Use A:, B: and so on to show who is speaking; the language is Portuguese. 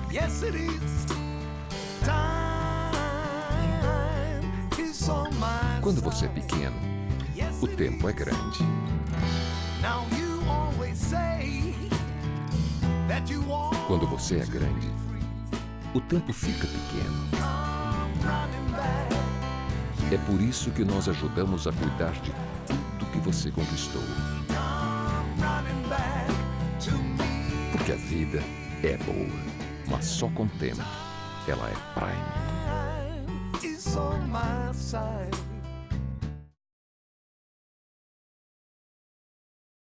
A: Yes, it is. Time is on my
B: Quando você é pequeno,
A: Yes,
B: o
A: it
B: tempo é
A: is.
B: grande.
A: Now you always say that you want
B: Quando você é grande, o tempo fica pequeno.
A: running back.
B: É por isso que nós ajudamos a cuidar de tudo que você conquistou.
A: Running back to me.
B: Porque a vida é boa, mas só com tempo ela é Prime.
A: Time is on my side.